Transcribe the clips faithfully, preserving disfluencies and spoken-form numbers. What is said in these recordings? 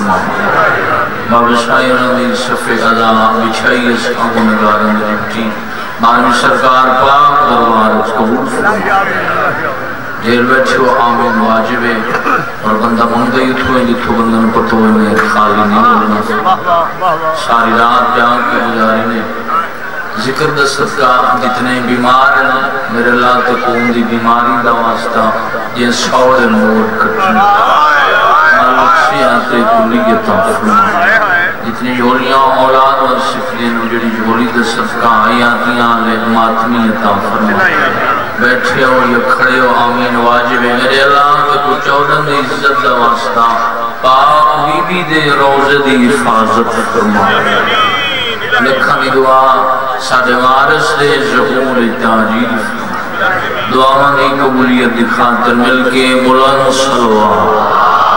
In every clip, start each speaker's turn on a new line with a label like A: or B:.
A: فرما بابشائی رضی صفِ ادا بچھائی اس آنگو نگارن رکھتی مانوی سرکار پاک دربار اس قبول فرما دیر بیٹھے وہ آمین واجب ہے اور بندہ منگا ہی تھوئے جتھو بندن پتوئے میں خالی نہیں بولنا ساری رات جان کے گزاری نے ذکر دست کا جتنے بیمار ہیں میرے اللہ تکون دی بیماری دا واسطہ یہ سوڑے موڑ کرتے مالکسیاں تے کلیتا فرما جتنی جھولیاں اولاد اور سفلین جڑی جھولی دست کا آیاتیاں لے ماتمیتا فرما بیٹھے ہو یا کھڑے ہو آمین واجب ہے میرے اللہ کے کو چودن دی عزت دا واسطہ پاک بی بی دے روزے دی حفاظت فرما لکھا دی دعا ساڑھے وارث دے ظہور تاجیل دعا مانگی قبولیت دی خاطر مل کے بلند صلوات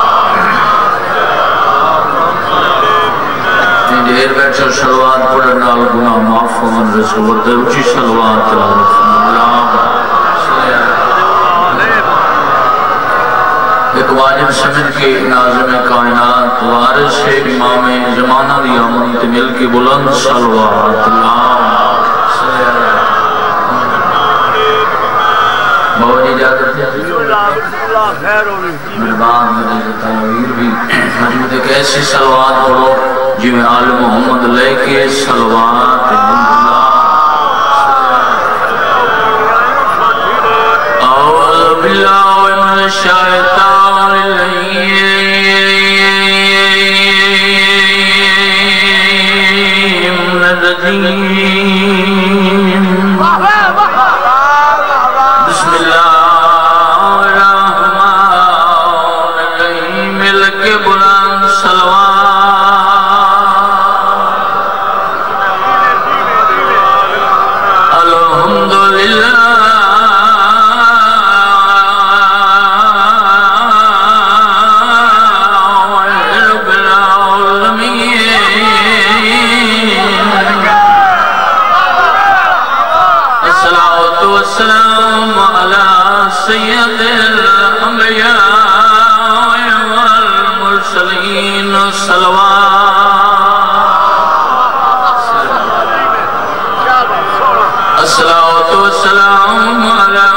A: دیر بیٹھے صلوات پڑھنا گناہ معاف من رسول دے اچھی صلوات اللہ ایک واجب سمجھ کے ناظم کائنات وارث ہے امام زمانہ دی آمنیت مل کے بلند صلوات اللہ بہت اجازت ہے مہربان میرے تنویر بھی موجود ایک ایسی صلوات پڑھو جی میں آل محمد لے کے صلوات اعوذ باللہ من الشیطان الرجیم بسم اللہ الرحمن الرحیم مل کے بلند صلوات الحمدللہ والسلام على سيد الأنبياء والمرسلين الصلاة والسلام على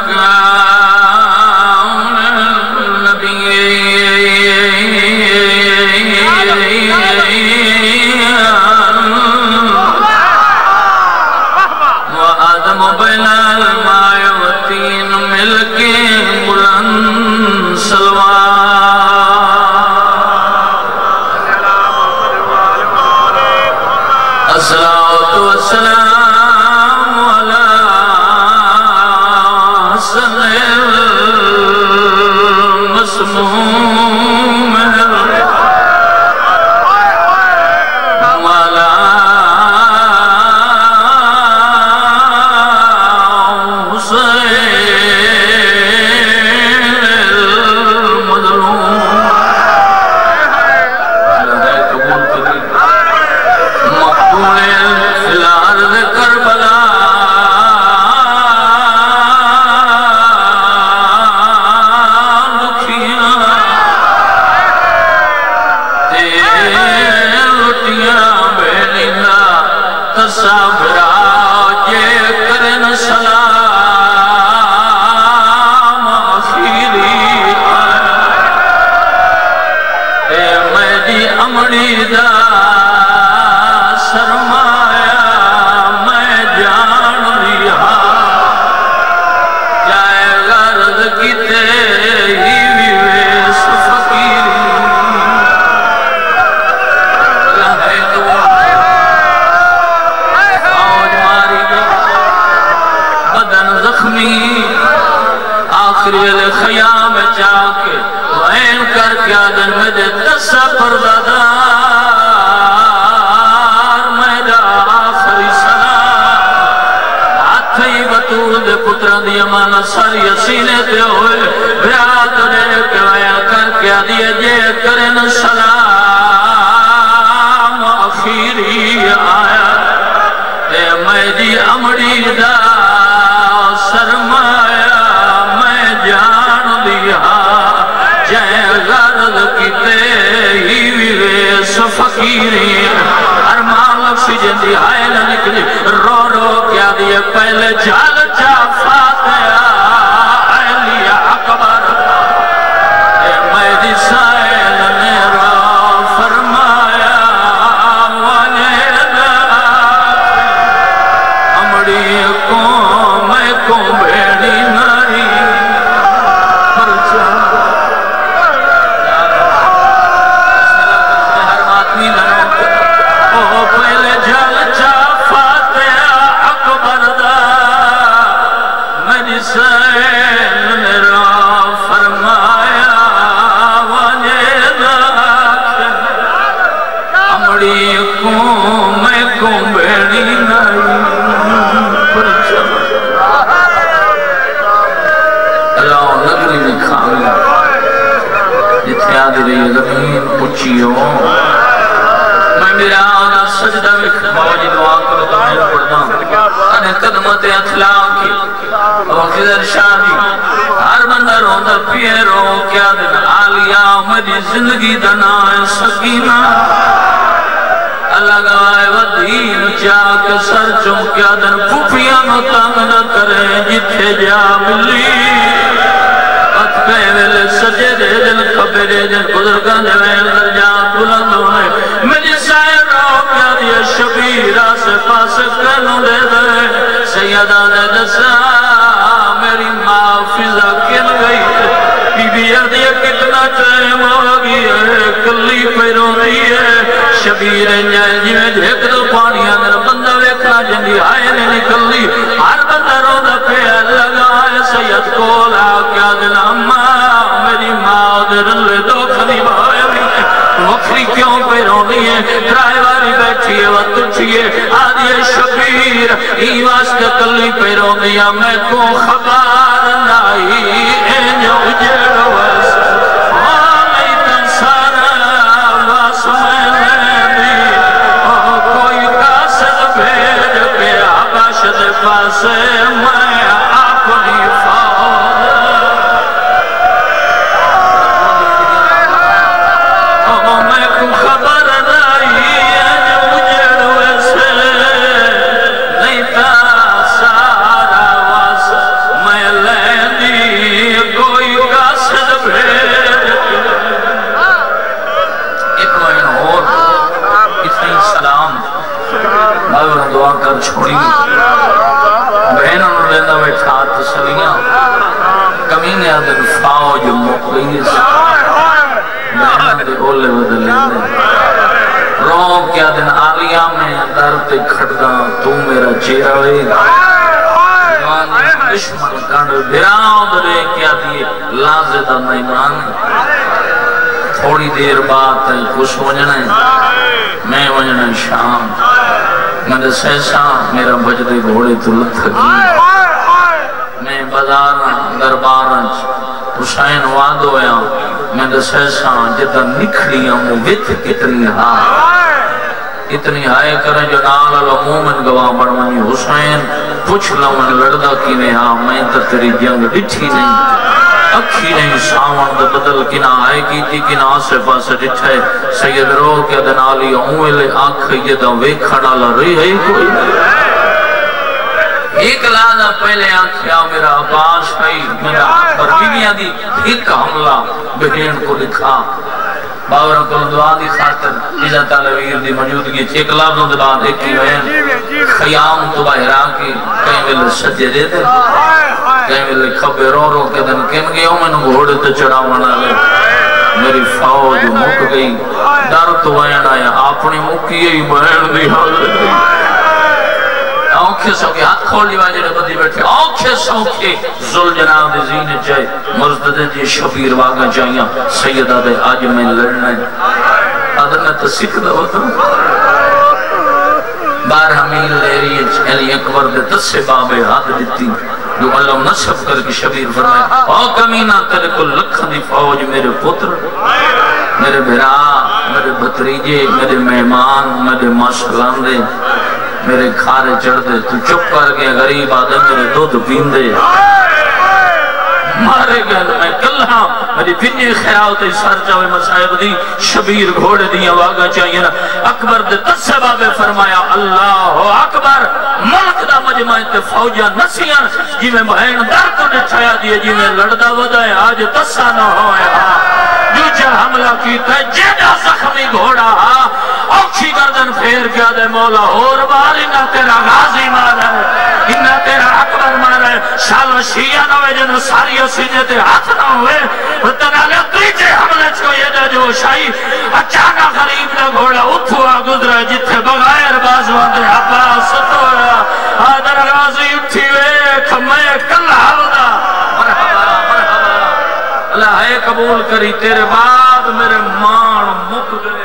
A: مكان النبي وآدم بين الماء والطين ملك بلند صلوات الصلاة والسلام على حسن المسموم وعلى آخری علی خیام چاکے وین کر کیا دن میں دے تسا پردادار میرا آخری سلام ہاتھی بطول دے پتران دی امانت ساری سینے دے ہوئے بیاد دے کے وین کر کیا دیئے جے کرن سلام آخری آیا اے میری امڑی دا سرمایہ جان دیا جائے غرض کتے ہی شفیرین ارمان لفشی جندی آئے نہ نکلی رو رو کیا دیئے پہلے جال جا فاتحہ علی اکبر اے میری سائل میرا فرمایا والیدہ امڑی کو میں کو بیڑی ناری پر چاہ زمین پچھیوں میں میرا آنا سجدہ میں موجی دعا کرو تو میں پڑھنا انہیں قدمت اطلاق کی اور خضر شادی ہر بندہ روندہ پیے رو کیا دن آلیا میری زندگی دنا سکینہ اللہ گوائے ودین چاک سر چم کیا دن پھوپیاں نو تنگ نہ کریں جتھے جا ملی ویلے سجے دے دن کھبے دے دن بزرگان دے ویل درجات بلند ہونے میری سائے رو کیا دیا شبیرہ سے پاس کرنوں دے دے سیدہ دے دسا میری معافظہ کن گئی بی بی اردیہ کتنا ٹائم آگی ہے کلی پیروں دی ہے شبیر انجائے جی میں دیکھ دو پانی اندر بندہ ویکھنا جندی آئے نے نکلی ہر بندہ رو دا پہ لگا ہے سید کولا کیا دن اممہ میری ماں دے رلے دو کھنی بھائی بھی وکری کیوں پہ رونی ہے ترائے واری بیٹھی ہے وقت اٹھئے آدھی شبیر ای واسطے کلی پہ رونی ہے میں کو خبار نائی اینجو جڑ واسطے پاسے میں اپنی فوج او میں کو خبر نہیں ہے جو جڑ ویسے نہیں تا سارا واس میں لیندی کوئی قاصد بھیج ایک مہین اور اتنی سلام میں دعا کر چھوڑی بہنوں نے لیندہ بیٹھا تسلیاں کمینے آدھر فاوج مقیس بہنوں دے اولے ودل لیندے رو کیا دن آلیاں میں در تے کھڑدا تو میرا چیرہ وے دشمن کانڈ بھراؤں درے کیا دیئے لازدہ مہمان تھوڑی دیر بعد تے کچھ وجنے میں وجنے شام میں سیسا میرا بجدے گھوڑے تو لتھکی میں بازار دربار حسین وعد ہویا میں سیسا جدہ نکھڑیاں مویت کتنی ہائے اتنی ہائے کریں جو نال العمومن گواہ بڑھوانی حسین پوچھ لون لڑدہ کی نے ہاں میں تا تیری جنگ ڈٹھی نہیں اکھی نہیں ساون دا بدل کنا آئے کی تھی کنا آسے پاسے ڈٹھے سید رو کیا دنالی اوہلے آنکھ یہ دا وے کھڑا لڑی ہے کوئی ایک لازہ پہلے آنکھیا میرا عباس ہے میرا پر بینیا دی ایک حملہ بہین کو لکھا باوروں کو دعا دی خاطر عزت تعالی دی موجودگی ایک لفظوں دے بعد ایک کی وین خیام تو باہرا کی کہیں ملے سجے دے دے کہیں ملے کھبے رو رو کے دن کن گئے ہوں میں گھوڑے تے چڑھا ہونا لے میری فوج مک گئی در تو وین آیا اپنی مکی ہی بہن دی حاضر دی آنکھیں سوکے ہاتھ کھولی واجے نے بدی بیٹھے آنکھیں سوکے ذل جناب دے زینے چاہے مزدد جی شبیر واگا چاہیاں سیدہ دے آج میں لڑنا ہے آدھر میں تو سکھ دا ہوتا بارہ میل لے رہی ہے علی اکبر دے دس سے بابے ہاتھ دیتی جو اللہ نصف کر کے شبیر فرمائے او کمینہ تیرے کو لکھن دی فوج میرے پتر میرے بھرا میرے بھتریجے میرے مہمان میرے ماشلان دے میرے کھارے چڑھ دے تو چپ کر کے غریب آدھے میرے دودھ پین دے مارے گئے میں کلہاں میری پنی خیال تے سر جاوے مسائب دی شبیر گھوڑے دیا واگا چاہیے نا اکبر دے تسے بابے فرمایا اللہ اکبر ملک دا مجمع تے فوجہ نسیاں جی میں بہن در تو نٹھایا دیئے جی میں لڑدا ودائے آج تسا نہ ہوئے جو جا حملہ کیتا ہے جیدہ زخمی گھوڑا اوکھی گردن پھیر کیا دے مولا اور بار انہا تیرا غازی مارا ہے انہا تیرا اکبر مارا ہے شال شیعہ نہ ہوئے جنہوں ساری سینے تے ہاتھ نہ ہوئے تنالے تیجے حملے چھو یہ دے جو شاہی اچانا غریب نہ گھوڑا اتھوا گزرا جتھے بغیر بازوان دے عباس ستورا آدر غازی اٹھی ویک میں کل حالدہ مرحبا مرحبا اللہ ہے قبول کری تیرے بعد میرے مان مک گئے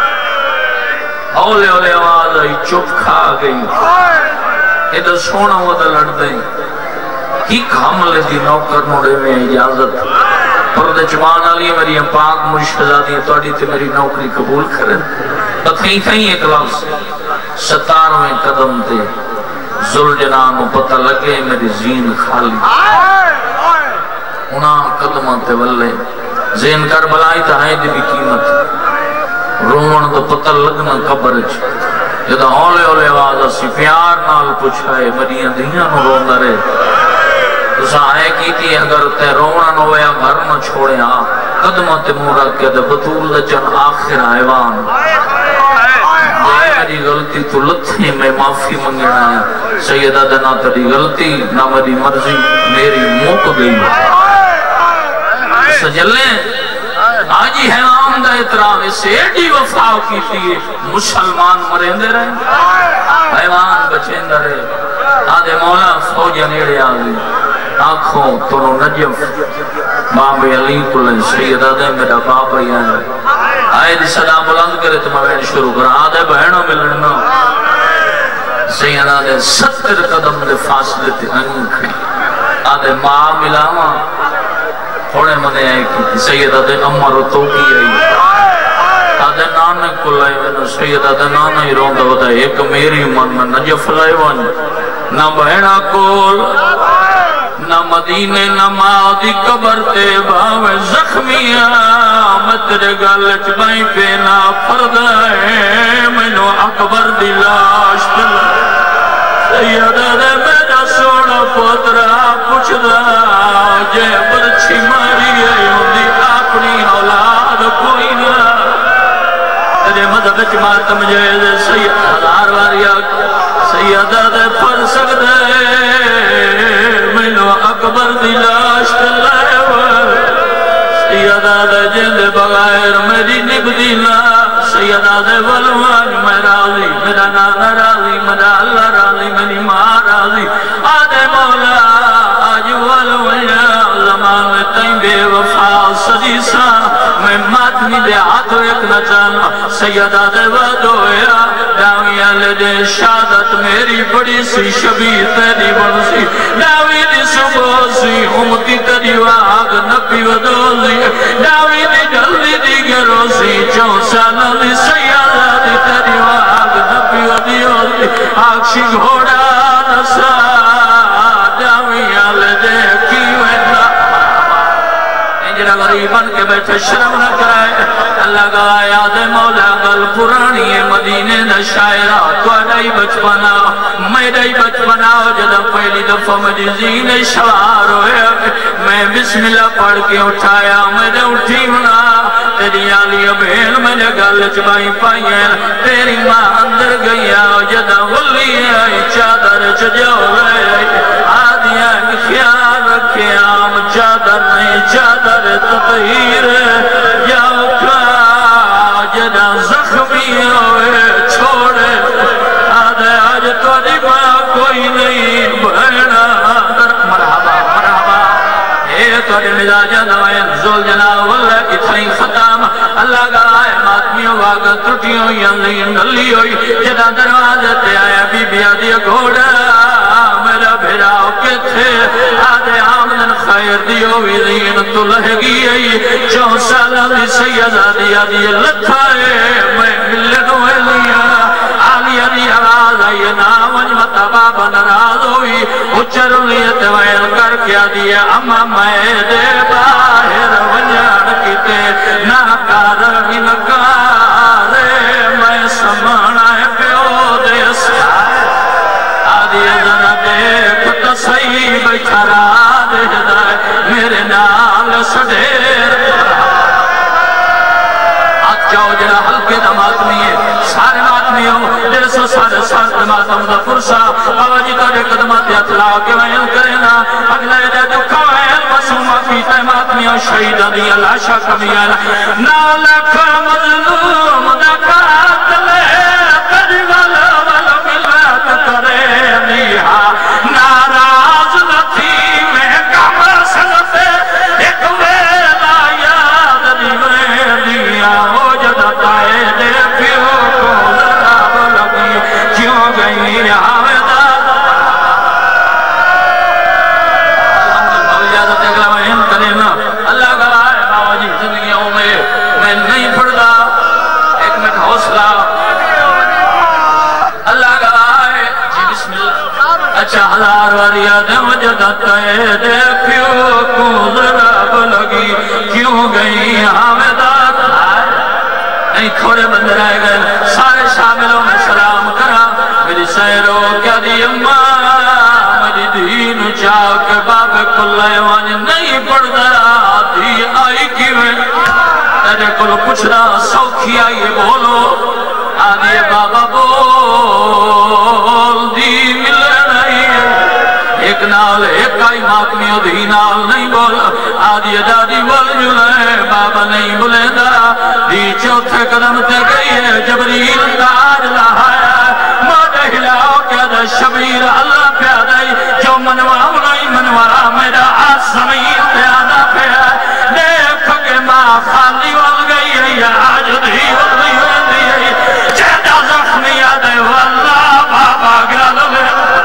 A: اولے اولے آواز آئی چپ کھا گئی ادھر سونا ہوا دا لڑ دیں کی حملے دی نوکر نوڑے میں اجازت پردے چمان آلی میری پاک مشہزادی توڑی تے میری نوکری قبول کریں بتھیں تھیں ایک لفظ ستارویں قدم تے زلجنانو پتہ لگے میری زین خالی انہاں قدمہ تے ولے زین کربلائی تا ہے دی بھی قیمت رومن تو پتہ لگنا قبر چ جدہ اولے اولے آواز اسی پیار نال پوچھائے مریاں دیاں نو روندہ رہے تو ساہے کی تھی اگر تے رونا نو یا گھر نہ چھوڑے ہاں قدمہ تے مورا کیا دے بطول لچن آخر حیوان میری غلطی تو لتھی میں معافی منگنا ہے سیدہ دنا تری غلطی نہ میری مرضی میری موک گئی سجلیں آجی حیوان دا اطراف اسے ایڈی وفاو کی تھی مسلمان مرین دے رہے حیوان بچین دے رہے آدھے مولا فوجہ نیڑے آگئی آنکھوں تنو نجف باب علی کلن سیدہ دے میرا باب بیان آئے دی صدا بلند کرے تو میں بین شروع کرا آدھے بہنوں ملنو سیدہ دے ستر قدم دے فاصلے تے انہی کھڑی آدھے ماں ملاما تھوڑے منے آئے کی سیدہ دے امر و توکی آئی آدھے نانے کل آئے ویدو سیدہ دے نانے ہی روندہ ہوتا ہے ایک میری من میں نجف لائے ون نہ بہنہ کول نہ مدینے نہ مادی قبر تے باوے زخمیاں متر گلچ بائی پینا پردائے منو اکبر دلاش دل سیدہ دے میرا سوڑا پترہ پوچھ دا جے برچی ماری ہے ہوندی اپنی اولاد کوئی نہ تیرے مذہب اچ ماتم جائز سید ہزار واریا سیدہ دے پر سکتے منو اکبر دلاش لائے سیدہ دے جند بغیر میری نبدینا سیدہ دے ولوان میں راضی میرا نانا راضی میرا اللہ راضی میری ماں راضی آدھے مولا آج ولوان زمان میں تین بے وفا صدیسا میں ماتمی دے ہاتھ ایک نہ چانا سیدہ دے ودویا داویاں لے دے شادت میری بڑی سی شبیر تیری بڑی داوی دی صبح سی امتی تیری واغ نبی ودولی داوی دی جلدی دی گرو سی چون سالا دی سیادہ دی تیری واغ نبی ودولی آکشی گھوڑا نسا داویاں لے دے کیوئے انجرہ غریبان کے بیٹھے شرم نہ کرائے اللہ کا آیات مولا گل پرانی مدینے دا شاعرہ تو اڈائی بچپنا میں ڈائی بچپنا جدہ پہلی دفعہ مجھے زین شوار ہوئے میں بسم اللہ پڑھ کے اٹھایا میں نے اٹھی ہونا تیری آلی بہن میں نے گل چبائی پائی ہے تیری ماں اندر گیا جدہ ولی آئی چادر چجو رہے آدھیاں خیال رکھے آم چادر نہیں چادر تطہیر یا اکھا جدہ زخمی ہوئے چھوڑے آدھے آج تو دیبا کوئی نہیں بہنا مرحبا مرحبا اے تو دی مزاجہ دوائیں زول جناب واللہ اتنی ختم اللہ کا آئے ماتمیوں واقع ترٹیوں یعنی نلی ہوئی جدہ دروازے آیا بی بی آدھی گھوڑا میرا بھیراؤ کے تھے آدھے آمدن خیر دیو ویدین تو لہگی آئی چون سالہ دی سیدہ دیا دی لکھائے میں ملن ہوئے لیا آلی آلی آواز آئی نامن مت دا بابا ناراض ہوئی اچر نیت ویل کر کیا دیا اما میں دے باہر ونجان کیتے نہ کار انکار میں سمانا ہے پیو دے سائے آدھی ازن دیکھ تو صحیح بیٹھا را دے دائے میرے نال سدیر جاؤ جڑا حلقے دا ماتمی ہے سارے ماتمی ہو دل سو سارے سارے ماتم دا فرسا بابا جی تاڑے قدمات اطلاع کے ویل کرنا اگلے دے دکھا ویل مسومہ پیتے ماتمی ہو شہیدہ دی اللہ شاہ کمیانا نالک مظلوم دا قاتلے تجول والا ملت کرے نیہا ناراض نتھی میں کم سنتے ایک ویلا یاد دی میں دیا ہو جدتائے دے پیو کو لراب لگی کیوں گئی آویدہ اجازت اگلا وہن کرنا اللہ گواہ ہے بابا جی زندگیوں میں میں نہیں پڑھتا ایک منٹ حوصلہ اللہ گواہ ہے جی بسم اللہ اچھا ہزار واریا دے وجدتائے دے پیو کو لراب لگی کیوں گئی آویدہ نہیں تھوڑے بندے رہ گئے سارے شاملوں میں سلام کرا میری سیرو کیا دی اممہ میری دین چاک باب کلے وانی نہیں پڑھ دیا دی آئی کی میں تیرے کل کچھ رہا سوکھی آئیے بولو آدھی بابا بول دی مل رہی ہے ایک نال ایک آئی ماتمی دی نال نہیں بولا آدھی دادی بول جلے بابا نہیں بولے دا دی چوتھے قدم تے گئی ہے جبریل تاج لہایا مادہ ہلاؤ کیا دا شبیر اللہ پیادائی جو منوا نہیں منوا میرا آس زمین پیادا پیا دیکھ کے ماں خالی وال گئی ہے یا آج دی وال گئی ہے جیدہ زخمی یادے واللہ بابا گیا لگے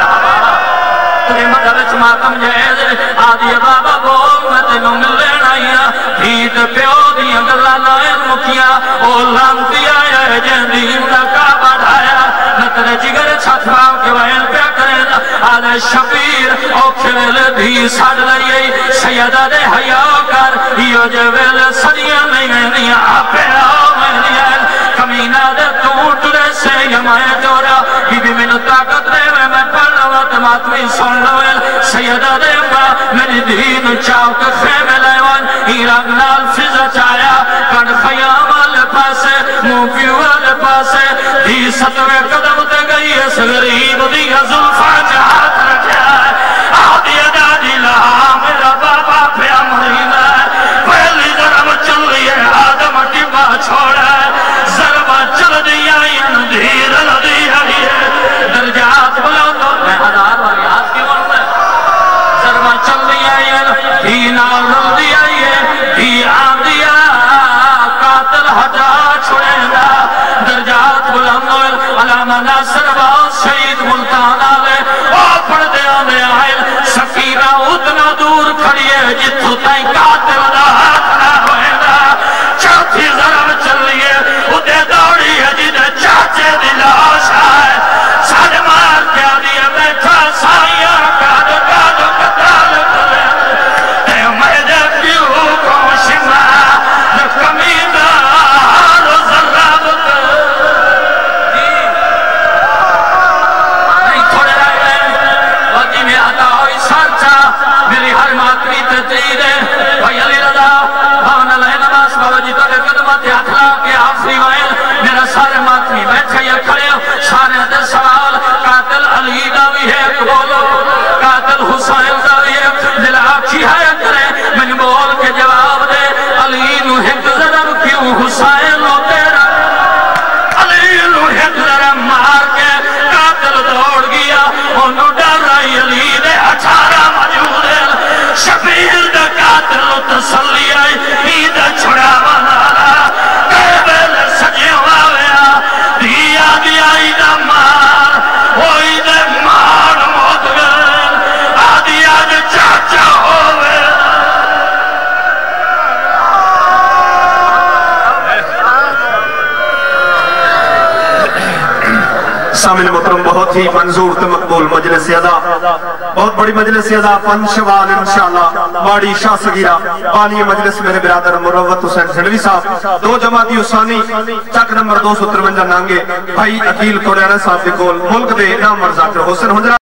A: تیرے مدرچ ماتم جائے آدھی بابا بول میں تینوں مل لینا ہیا ہیت پیو دیا گلہ لائن مکیا او لانتی آیا ہے جہدیم دا کعبہ ڈھایا نہ تیرے جگر چھتراؤ کے وین پیا کریں آدھے شبیر او کھویل بھی ساڑ لئیے سیدہ دے حیاء کر یہ جو ویل صدیاں نہیں گئنی آپے آؤ میں نہیں کمینہ دے توٹرے سے یمائے جورا ہی بھی من طاقت دے میں میں پڑھ لوا تماتوی سن لویل سیدہ دے ماں میری دین چاو کے خیمے لیوان ہی رگنال فضا چایا کڑ خیام والے پاسے موفیو والے پاسے دی ستوے قدم تے گئی اس غریب دی ظلفہ جہات رکھیا ہے آدھی دادی لہا میرا بابا پہ امرینہ ہے پہلی ضرب چل رہی ہے آدم ٹبا چھوڑا ہے ضرب چل دیا ان دھیر لدی ہے درجات بلا تو میں ہزار والی آس کی ورد ہے ضرب چل دیا ان دھینا رل دیا دھی آن دیا قاتل ہٹا چھوڑے گا درجات بلندوئل علامہ ناصر باز شہید ملتان آلے اور پڑھ دے آنے آئل سکینہ اتنا دور کھڑیے جتو تائیں قاتل دا ہاتھ نہ ہوئے گا چوتھی ضرب چل لیے ادھے دوڑی ہے جدھے چاچے دلاش آئے ساڑھ مار کیا دیئے بیٹھا سائیاں کاد کاد کتال کرے اے میرے پیو کو شما کمیدہ آر ضرب نہیں تھوڑے رہ گئے وقتی میں آتا ہوئی سانچا میری ہر ماتمی تجید ہے
B: سامن محترم بہت ہی منظور تے مقبول مجلس ادا، بہت بڑی مجلس ادا پنچوال انشاءاللہ باڑی شاہ سگیرہ بانی مجلس میرے برادر مروت حسین سنڈوی صاحب، دو جماعتی حسانی چک نمبر دو سو ترونجا نانگے بھائی عقیل کوریانا صاحب دے کول ملک دے نام ذاکر حسین حجرہ